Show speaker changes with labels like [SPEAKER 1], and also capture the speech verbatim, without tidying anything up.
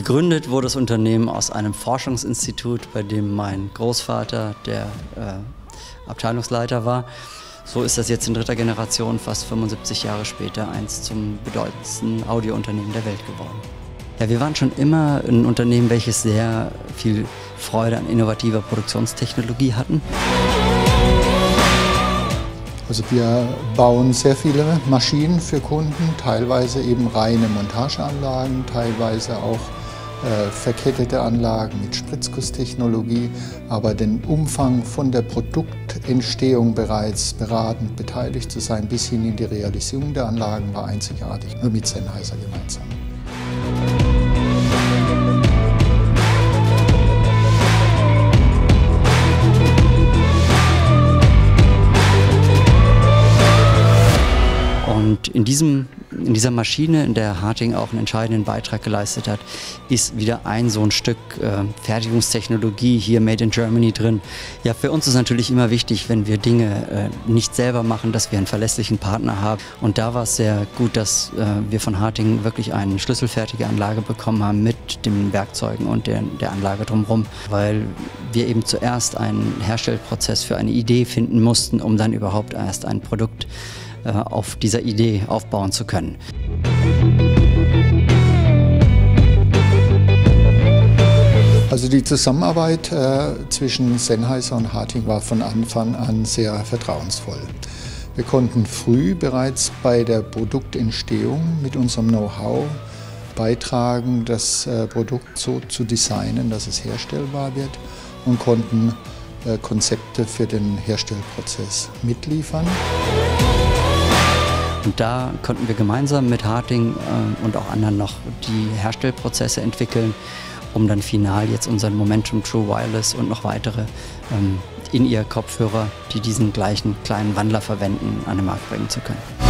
[SPEAKER 1] Gegründet wurde das Unternehmen aus einem Forschungsinstitut, bei dem mein Großvater der äh, Abteilungsleiter war. So ist das jetzt in dritter Generation, fast fünfundsiebzig Jahre später, eins zum bedeutendsten Audiounternehmen der Welt geworden. Ja, wir waren schon immer ein Unternehmen, welches sehr viel Freude an innovativer Produktionstechnologie hatten.
[SPEAKER 2] Also wir bauen sehr viele Maschinen für Kunden, teilweise eben reine Montageanlagen, teilweise auch äh, verkettete Anlagen mit Spritzgusstechnologie. Aber den Umfang von der Produktentstehung bereits beratend beteiligt zu sein, bis hin in die Realisierung der Anlagen, war einzigartig, nur mit Sennheiser gemeinsam.
[SPEAKER 1] Und in, diesem, in dieser Maschine, in der Harting auch einen entscheidenden Beitrag geleistet hat, ist wieder ein so ein Stück äh, Fertigungstechnologie hier Made in Germany drin. Ja, für uns ist natürlich immer wichtig, wenn wir Dinge äh, nicht selber machen, dass wir einen verlässlichen Partner haben. Und da war es sehr gut, dass äh, wir von Harting wirklich eine schlüsselfertige Anlage bekommen haben mit den Werkzeugen und der, der Anlage drumherum, weil wir eben zuerst einen Herstellprozess für eine Idee finden mussten, um dann überhaupt erst ein Produkt auf dieser Idee aufbauen zu können.
[SPEAKER 2] Also die Zusammenarbeit äh, zwischen Sennheiser und Harting war von Anfang an sehr vertrauensvoll. Wir konnten früh bereits bei der Produktentstehung mit unserem Know-how beitragen, das äh, Produkt so zu designen, dass es herstellbar wird, und konnten äh, Konzepte für den Herstellprozess mitliefern.
[SPEAKER 1] Und da konnten wir gemeinsam mit Harting äh, und auch anderen noch die Herstellprozesse entwickeln, um dann final jetzt unseren Momentum True Wireless und noch weitere ähm, In-Ear-Kopfhörer, die diesen gleichen kleinen Wandler verwenden, an den Markt bringen zu können.